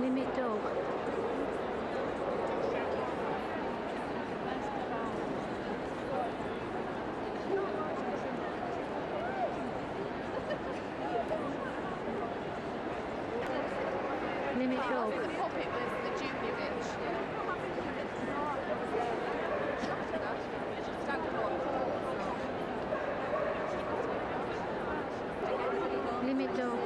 Limit dog. Limit dog. The puppet was the junior bitch. Stand up. Limit dog.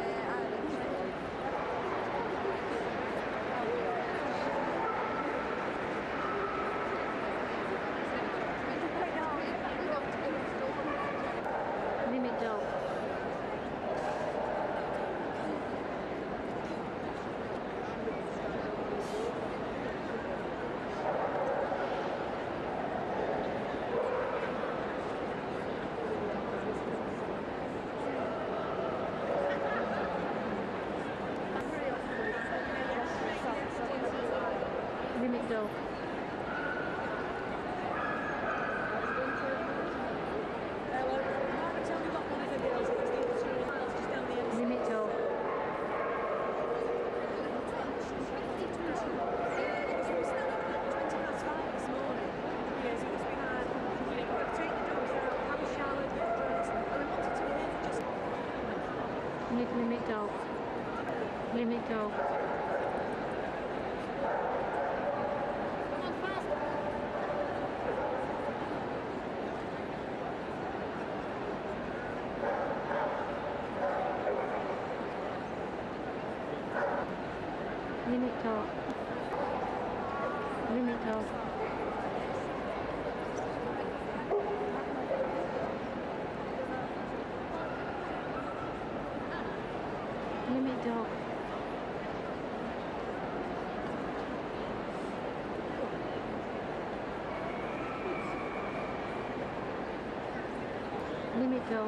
Limit dog. Limit dog. Limit dog. Limit dog. Limit dog. Limit dog. Limit dog. Limit dog. Limit dog.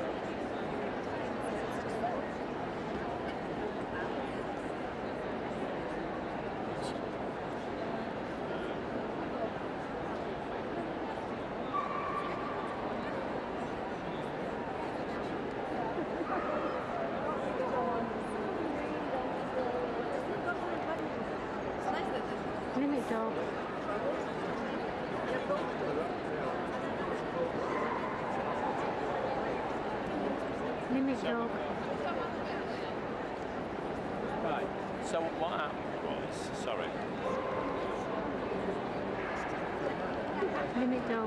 Limit dog. Limit dog. Right, so what happened was, sorry. Limit dog.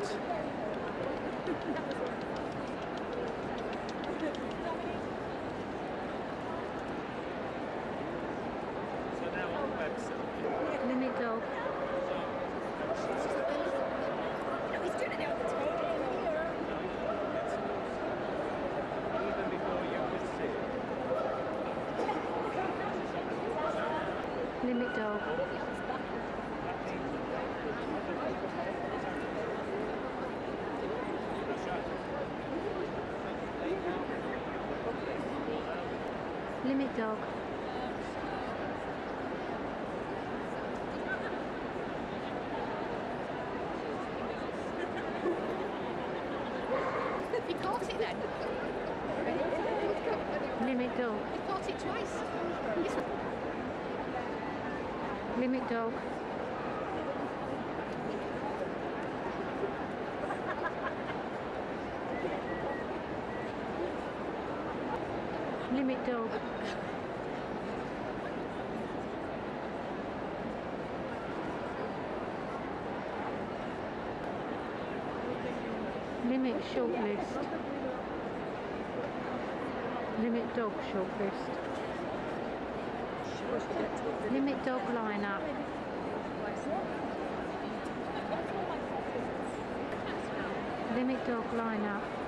So now on the website. Limit dog. He's doing it on the table here. Even before you could see it. Limit dog. Limit dog. He caught it then. Limit dog. He caught it twice. Limit dog. Limit dog. Limit shortlist. Limit dog shortlist. Limit dog lineup. Limit dog lineup.